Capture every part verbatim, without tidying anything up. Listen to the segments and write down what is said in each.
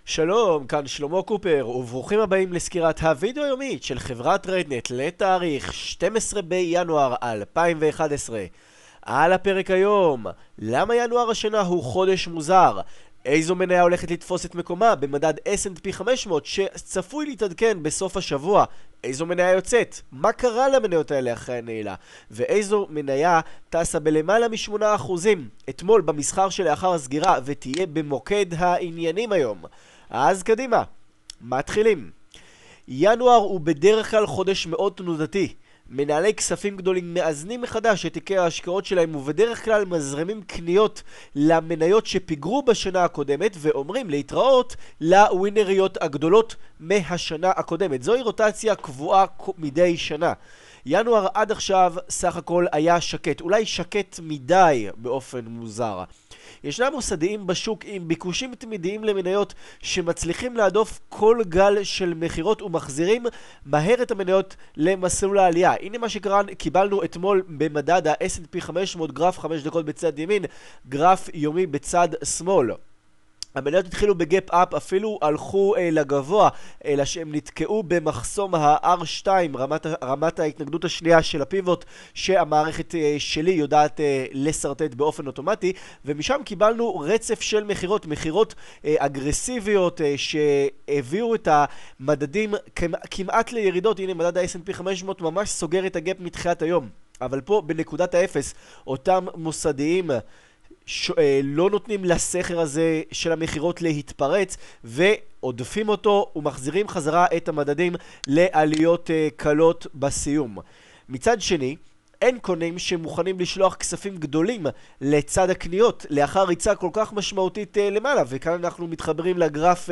שלום, כאן שלמה קופר, וברוכים הבאים לסקירת הוידאו היומית של חברת רדנט לתאריך שנים עשר בינואר אלפיים ואחת עשרה. על הפרק היום, למה ינואר השנה הוא חודש מוזר? איזו מניה הולכת לתפוס את מקומה במדד אס אנד פי חמש מאות שצפוי להתעדכן בסוף השבוע? איזו מניה יוצאת? מה קרה למניות האלה אחרי הנעילה? ואיזו מניה טסה בלמעלה משמונה אחוזים אתמול במסחר שלאחר הסגירה ותהיה במוקד העניינים היום? אז קדימה, מתחילים. ינואר הוא בדרך כלל חודש מאוד תנודתי. מנהלי כספים גדולים מאזנים מחדש את תיקי ההשקעות שלהם ובדרך כלל מזרמים קניות למניות שפיגרו בשנה הקודמת ואומרים להתראות לווינריות הגדולות מהשנה הקודמת. זוהי רוטציה קבועה מדי שנה. ינואר עד עכשיו סך הכל היה שקט, אולי שקט מדי באופן מוזר. ישנם מוסדיים בשוק עם ביקושים תמידיים למניות שמצליחים להדוף כל גל של מחירות ומחזירים מהר את המניות למסלול העלייה. הנה מה שקיבלנו אתמול במדד ה-אס אנד פי חמש מאות, גרף חמש דקות בצד ימין, גרף יומי בצד שמאל. המניות התחילו בגאפ אפ, אפילו הלכו אה, לגבוה, אלא שהם נתקעו במחסום ה-אר שתיים, רמת, רמת ההתנגדות השנייה של הפיבוט, שהמערכת אה, שלי יודעת אה, לסרטט באופן אוטומטי, ומשם קיבלנו רצף של מחירות, מחירות אה, אגרסיביות אה, שהביאו את המדדים כמעט לירידות. הנה מדד ה-אס אנד פי חמש מאות ממש סוגר את הגאפ מתחילת היום, אבל פה בנקודת האפס אותם מוסדיים ש... לא נותנים לסחר הזה של המחירות להתפרץ ועודפים אותו ומחזירים חזרה את המדדים לעליות קלות בסיום. מצד שני, אין קונים שמוכנים לשלוח כספים גדולים לצד הקניות לאחר ריצה כל כך משמעותית למעלה, וכאן אנחנו מתחברים לגרף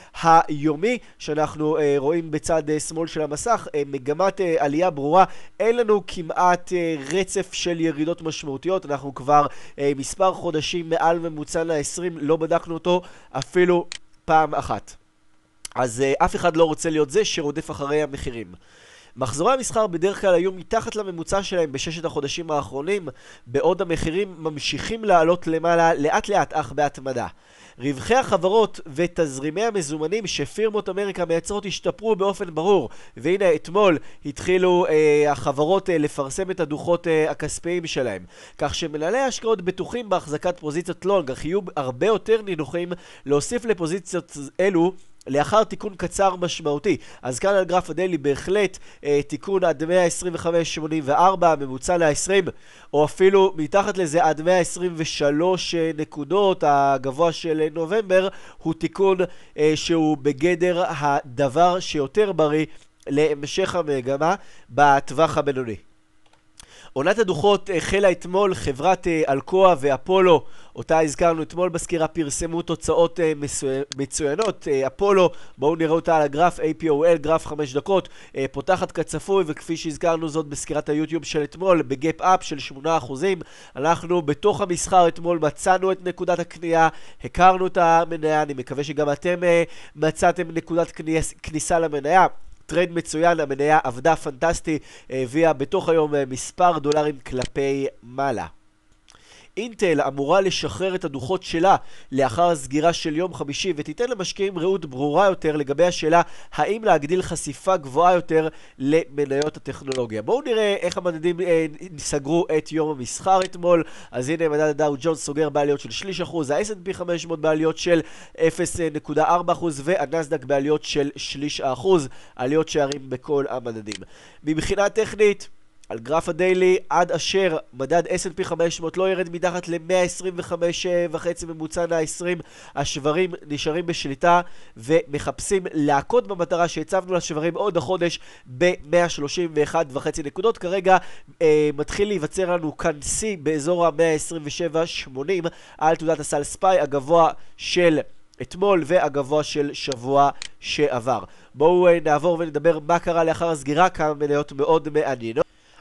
היומי שאנחנו רואים בצד שמאל של המסך. מגמת עלייה ברורה, אין לנו כמעט רצף של ירידות משמעותיות, אנחנו כבר מספר חודשים מעל ממוצע ל-עשרים, לא בדקנו אותו אפילו פעם אחת. אז אף אחד לא רוצה להיות זה שרודף אחרי המחירים. מחזורי המסחר בדרך כלל היו מתחת לממוצע שלהם בששת החודשים האחרונים, בעוד המחירים ממשיכים לעלות למעלה לאט לאט אך בהתמדה. רווחי החברות ותזרימי המזומנים שפירמות אמריקה מייצרות השתפרו באופן ברור, והנה אתמול התחילו אה, החברות אה, לפרסם את הדוחות אה, הכספיים שלהם, כך שמנהלי ההשקעות בטוחים בהחזקת פוזיציות לונג, אך יהיו הרבה יותר נינוחים להוסיף לפוזיציות אלו לאחר תיקון קצר משמעותי. אז כאן על גרף הדיילי בהחלט אה, תיקון עד מאה עשרים וחמש שמונים וארבע, ממוצע ל-עשרים, או אפילו מתחת לזה עד מאה עשרים ושלוש נקודות, הגבוה של נובמבר, הוא תיקון אה, שהוא בגדר הדבר שיותר בריא להמשך המגמה בטווח הבינוני. עונת הדוחות החלה אתמול. חברת אלקואה ואפולו, אותה הזכרנו אתמול בסקירה, פרסמו תוצאות מצוינות. אפולו, בואו נראה אותה על הגרף איי פי או אל, גרף חמש דקות, פותחת כצפוי, וכפי שהזכרנו זאת בסקירת היוטיוב של אתמול, בגאפ אפ של שמונה אחוזים. אנחנו בתוך המסחר אתמול מצאנו את נקודת הקנייה, הכרנו את המניה, אני מקווה שגם אתם מצאתם נקודת כניסה למניה. טרייד מצוין, המניה עבדה פנטסטי, הביאה בתוך היום מספר דולרים כלפי מעלה. אינטל אמורה לשחרר את הדוחות שלה לאחר הסגירה של יום חמישי ותיתן למשקיעים ראות ברורה יותר לגבי השאלה האם להגדיל חשיפה גבוהה יותר למניות הטכנולוגיה. בואו נראה איך המדדים אה, סגרו את יום המסחר אתמול. אז הנה מדד הדאו ג'ונס סוגר בעליות של שליש אחוז, ה-אס אנד פי חמש מאות בעליות של אפס נקודה ארבע אחוז והנסדק בעליות של שליש האחוז, עליות שערים בכל המדדים. מבחינה טכנית, על גרף הדיילי, עד אשר מדד אס אנד פי חמש מאות לא ירד מתחת ל-מאה עשרים וחמש וחצי ממוצע ל-עשרים, השברים נשארים בשליטה ומחפשים לעקוד במטרה שהצבנו לשברים עוד החודש ב-מאה שלושים ואחת וחצי נקודות. כרגע אה, מתחיל להיווצר לנו כאן C באזור ה-מאה עשרים ושבע שמונים על תעודת הסל ספיי, הגבוה של אתמול והגבוה של שבוע שעבר. בואו נעבור ונדבר מה קרה לאחר הסגירה, כמה מניות מאוד מעניינות.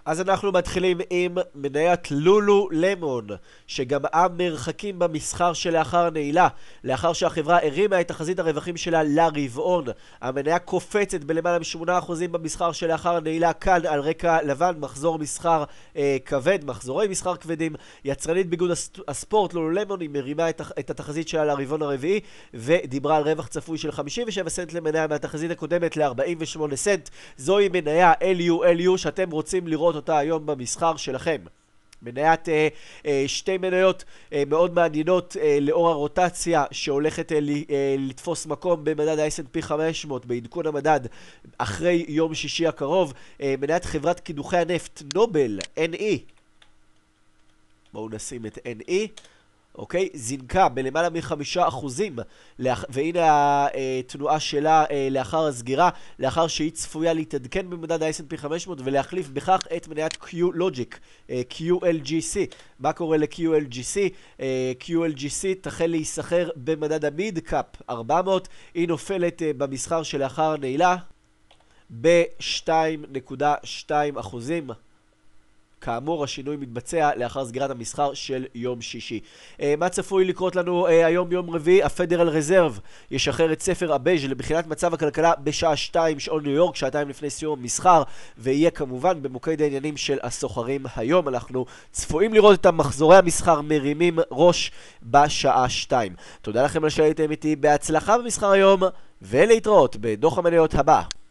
אז אנחנו מתחילים עם מניית לולו למון, שגמעה מרחקים במסחר שלאחר נעילה. לאחר שהחברה הרימה את תחזית הרווחים שלה לרבעון, המניה קופצת בלמעלה מ-שמונה אחוז במסחר שלאחר נעילה כאן על רקע לבן, מחזור מסחר אה, כבד, מחזורי מסחר כבדים. יצרנית ביגוד הספורט לולו למון היא מרימה את, את התחזית שלה לרבעון הרביעי, ודיברה על רווח צפוי של חמישים ושבעה סנט למניה מהתחזית הקודמת ל-ארבעים ושמונה סנט. זוהי מניה אל יו אל יו שאתם רוצים לראות אותה היום במסחר שלכם. מניית אה, אה, שתי מניות אה, מאוד מעניינות אה, לאור הרוטציה שהולכת אה, אה, לתפוס מקום במדד ה-אס אנד פי חמש מאות בעדכון המדד אחרי יום שישי הקרוב. אה, מניית חברת קידוחי הנפט נובל, אן אי. בואו נשים את אן אי. אוקיי, זינקה בלמעלה מחמישה אחוזים, והנה התנועה שלה לאחר הסגירה, לאחר שהיא צפויה להתעדכן במדד ה-אס אנד פי חמש מאות ולהחליף בכך את מניית קיו-לוג'יק, קיו אל ג'י סי. מה קורה ל-קיו אל ג'י סי? קיו אל ג'י סי תחל להיסחר במדד המיד קאפ ארבע מאות, היא נופלת במסחר שלאחר נעילה ב-שתיים נקודה שתיים אחוזים. כאמור, השינוי מתבצע לאחר סגירת המסחר של יום שישי. Uh, מה צפוי לקרות לנו uh, היום ביום רביעי? הפדרל רזרב ישחרר את ספר הבז' לבחינת מצב הכלכלה בשעה שתיים שעון ניו יורק, שעתיים לפני סיום המסחר, ויהיה כמובן במוקד העניינים של הסוחרים היום. אנחנו צפויים לראות את המחזורי המסחר מרימים ראש בשעה שתיים. תודה לכם על שהייתם איתי, בהצלחה במסחר היום, ולהתראות בדוח המניות הבא.